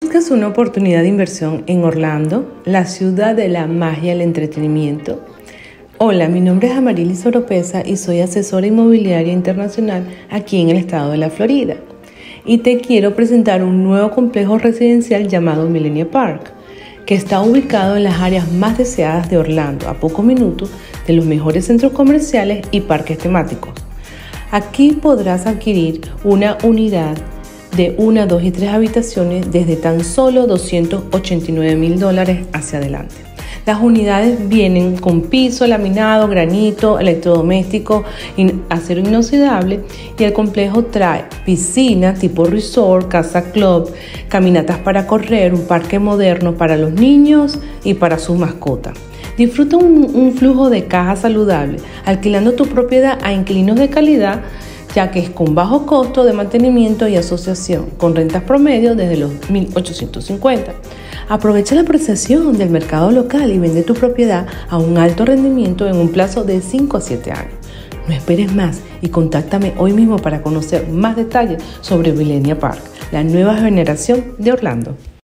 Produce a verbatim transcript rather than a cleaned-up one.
¿Buscas una oportunidad de inversión en Orlando, la ciudad de la magia y el entretenimiento? Hola, mi nombre es Amarilis Oropesa y soy asesora inmobiliaria internacional aquí en el estado de la Florida. Y te quiero presentar un nuevo complejo residencial llamado Millenia Park, que está ubicado en las áreas más deseadas de Orlando, a pocos minutos de los mejores centros comerciales y parques temáticos. Aquí podrás adquirir una unidad de una, dos y tres habitaciones desde tan solo doscientos ochenta y nueve mil dólares hacia adelante. Las unidades vienen con piso, laminado, granito, electrodoméstico, acero inoxidable, y el complejo trae piscina tipo resort, casa club, caminatas para correr, un parque moderno para los niños y para sus mascotas. Disfruta un, un flujo de caja saludable, alquilando tu propiedad a inquilinos de calidad, ya que es con bajo costo de mantenimiento y asociación, con rentas promedio desde los mil ochocientos cincuenta. Aprovecha la apreciación del mercado local y vende tu propiedad a un alto rendimiento en un plazo de cinco a siete años. No esperes más y contáctame hoy mismo para conocer más detalles sobre Millenia Park, la nueva generación de Orlando.